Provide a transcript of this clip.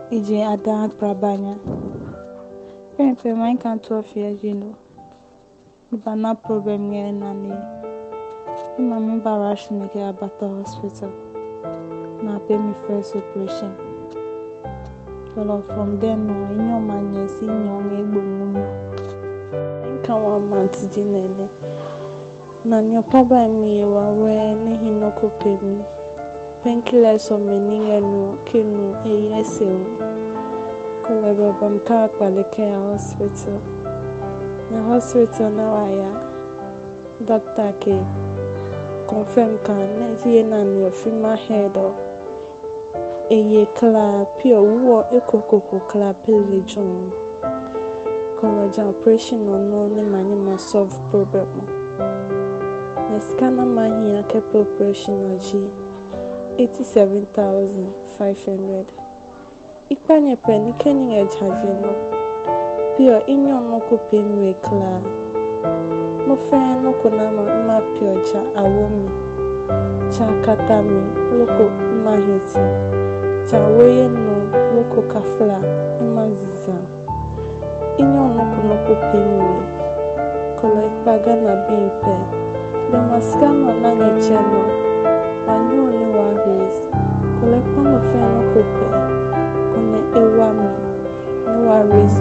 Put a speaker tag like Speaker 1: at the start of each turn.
Speaker 1: Ije ada prabanya. Pempe mine can't 12 years, you know. But no problem here nani. Mama rush me get about the hospital. Now pay me first operation. Well, from then on, in your man, you see young able mumu. I can't 1 month dinner. Nan your problem me where he no could pay me. Painkillers on many no kinu a yes. Kolaba car Palike hospital. The hospital now I doctor K confirm can see nan your female head or a ye clap pure war a cocoa clap religion. College operation or no money must solve problem. The scanner man here kept operation or G 87,500. Ikpanye penny kenning edge havino. Pure in your no pay me cla. No friend no kunama ma pure cha awomi. Cha katami loko mahiti. Cha weye no loko kafla imaziza. In your no pay me. Kola ikpagana bimpe. The mascama nanye channel. And you only one race. Kola ikpano friend no pay. Ewami, no worries,